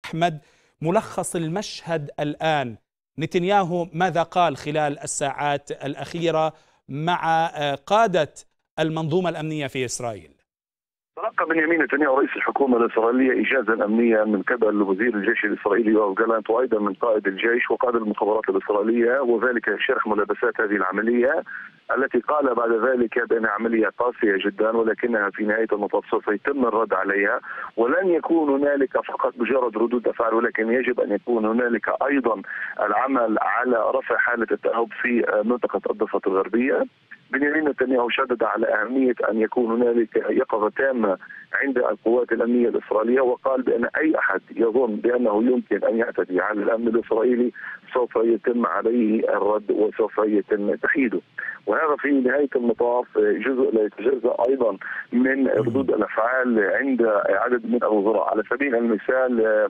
أحمد، ملخص المشهد الآن. نتنياهو ماذا قال خلال الساعات الأخيرة مع قادة المنظومة الأمنية في إسرائيل؟ تلقى بنيامين نتنياهو رئيس الحكومة الإسرائيلية إجازة أمنية من قبل وزير الجيش الإسرائيلي يوآف جالانت، وأيضا من قائد الجيش وقائد المخابرات الإسرائيلية، وذلك شرح ملابسات هذه العملية التي قال بعد ذلك بأنها عملية قاسية جدا، ولكنها في نهاية المطاف سوف يتم الرد عليها، ولن يكون هنالك فقط مجرد ردود أفعال، ولكن يجب أن يكون هنالك أيضا العمل على رفع حالة التأهب في منطقة الضفة الغربية. بنيامين نتنياهو شدد على أهمية أن يكون هنالك يقظة تامة عند القوات الأمنية الإسرائيلية، وقال بأن أي أحد يظن بأنه يمكن أن يعتدي على الأمن الإسرائيلي سوف يتم عليه الرد وسوف يتم تحييده. وهذا في نهاية المطاف جزء لا يتجزأ أيضا من ردود الأفعال عند عدد من الوزراء. على سبيل المثال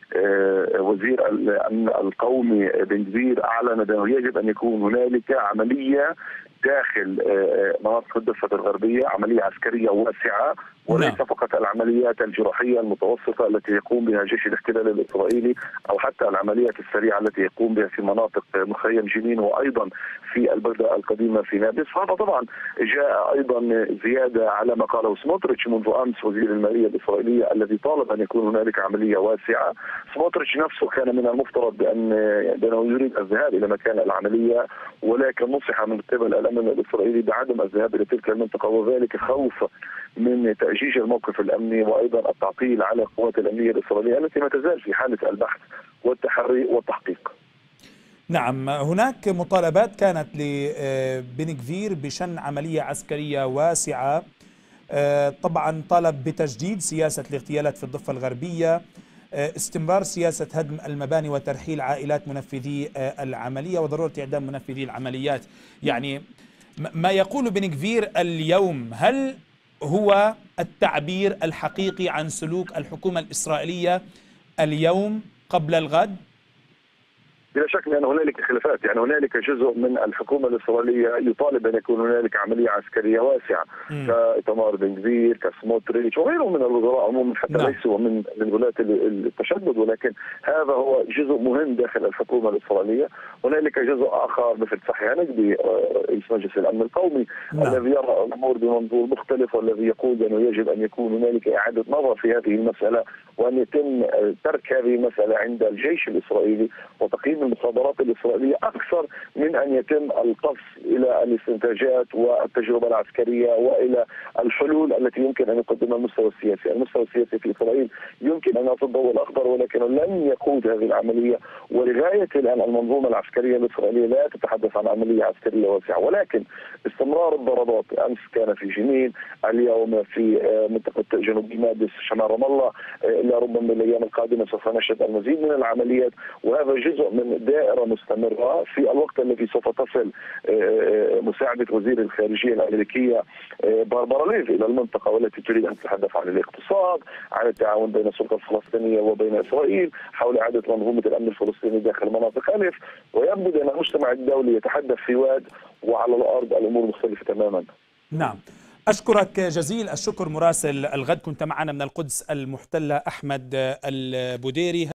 وزير الأمن القومي بن جفير أعلن بأنه يجب أن يكون هنالك عملية داخل مناطق الضفة الغربية، عملية عسكرية واسعة، وليس فقط العمليات الجراحية المتوسطة التي يقوم بها جيش الاحتلال الإسرائيلي، أو حتى العمليات السريعة التي يقوم بها في مناطق مخيم جنين وأيضا في البلدة القديمة في نابلس. هذا طبعا جاء أيضا زيادة على ما قاله سموتريتش منذ أمس وزير المالية الإسرائيلية الذي طالب أن يكون هنالك عملية واسعة. سموتريتش نفسه كان من المفترض بأنه يريد الذهاب إلى مكان العملية، ولكن نصح من قبل الأمن الإسرائيلي بعدم الذهاب إلى تلك المنطقة، وذلك خوفا من تأجيج الموقف الأمني وأيضا التعطيل على القوات الأمنية الإسرائيلية التي ما تزال في حالة البحث والتحري والتحقيق. نعم، هناك مطالبات كانت لبن جفير بشن عملية عسكرية واسعة، طبعا طلب بتجديد سياسة الاغتيالات في الضفة الغربية، استمرار سياسة هدم المباني وترحيل عائلات منفذي العملية، وضرورة إعدام منفذي العمليات. يعني ما يقول بن جفير اليوم هل هو التعبير الحقيقي عن سلوك الحكومة الإسرائيلية اليوم قبل الغد؟ بلا شك لأن هنالك خلافات، يعني هنالك جزء من الحكومة الإسرائيلية يطالب أن يكون هنالك عملية عسكرية واسعة كإيتمار بن جفير كسموتريتش وغيرهم من الوزراء عموما، حتى ليسوا من ولاة التشدد، ولكن هذا هو جزء مهم داخل الحكومة الإسرائيلية. هنالك جزء آخر مثل صحي هنقدي رئيس مجلس الأمن القومي الذي يرى الأمور بمنظور مختلف، والذي يقول أنه يجب أن يكون هنالك إعادة نظر في هذه المسألة، وأن يتم ترك هذه المسألة عند الجيش الإسرائيلي وتقييم المخابرات الإسرائيلية أكثر من أن يتم القفز إلى الاستنتاجات والتجربة العسكرية وإلى الحلول التي يمكن أن يقدمها المستوى السياسي. المستوى السياسي في إسرائيل يمكن أن يعطي الضوء الأخضر، ولكنه لن يقود هذه العملية. ولغاية الآن المنظومة العسكرية الإسرائيلية لا تتحدث عن عملية عسكرية واسعة، ولكن استمرار الضربات، أمس كان في جنين، اليوم في منطقة جنوب نابلس شمال رام الله، إلا ربما الأيام القادمة سوف نشهد المزيد من العمليات، وهذا جزء من دائرة مستمرة في الوقت الذي سوف تصل مساعدة وزير الخارجية الأمريكية باربرا ليف إلى المنطقة، والتي تريد أن تتحدث عن الاقتصاد، عن التعاون بين السلطة الفلسطينية وبين إسرائيل حول إعادة منظومة الأمن الفلسطيني داخل مناطق ألف. ويبدو أن المجتمع الدولي يتحدث في واد، وعلى الأرض الأمور مختلفة تماما. نعم، أشكرك جزيل الشكر مراسل الغد، كنت معنا من القدس المحتلة أحمد البديري.